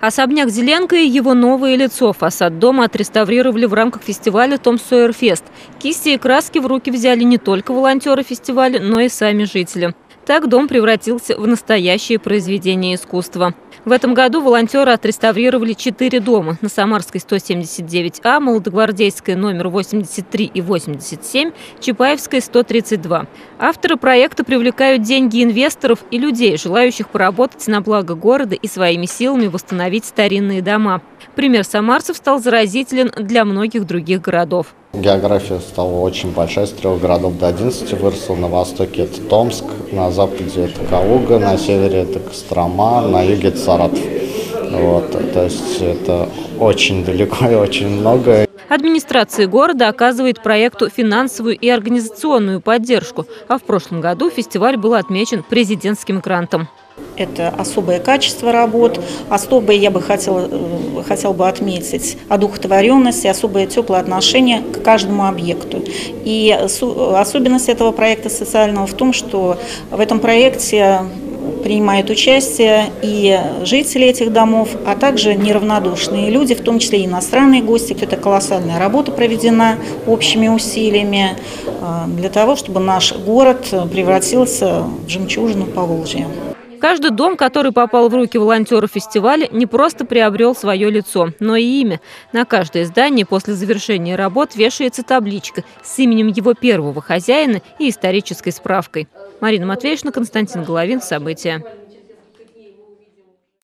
Особняк Зеленко и его новое лицо. Фасад дома отреставрировали в рамках фестиваля «Том Сойер Фест». Кисти и краски в руки взяли не только волонтеры фестиваля, но и сами жители. Так дом превратился в настоящее произведение искусства. В этом году волонтеры отреставрировали 4 дома. На Самарской 179А, Молодогвардейской номер 83 и 87, Чапаевской 132. Авторы проекта привлекают деньги инвесторов и людей, желающих поработать на благо города и своими силами восстановить старинные дома. Пример самарцев стал заразителен для многих других городов. География стала очень большая, с 3 городов до 11 выросла. На востоке это Томск, на западе это Калуга, на севере это Кострома, на юге это Саратов. То есть это очень далеко и очень много. Администрация города оказывает проекту финансовую и организационную поддержку. А в прошлом году фестиваль был отмечен президентским грантом. Это особое качество работ, особое, я бы хотела бы отметить, одухотворенность и особое теплое отношение к каждому объекту. И особенность этого проекта социального в том, что в этом проекте принимают участие и жители этих домов, а также неравнодушные люди, в том числе и иностранные гости. Это колоссальная работа проведена общими усилиями для того, чтобы наш город превратился в жемчужину Поволжья. Каждый дом, который попал в руки волонтеров фестиваля, не просто приобрел свое лицо, но и имя. На каждое здание после завершения работ вешается табличка с именем его первого хозяина и исторической справкой. Марина Матвеевна, Константин Головин. События.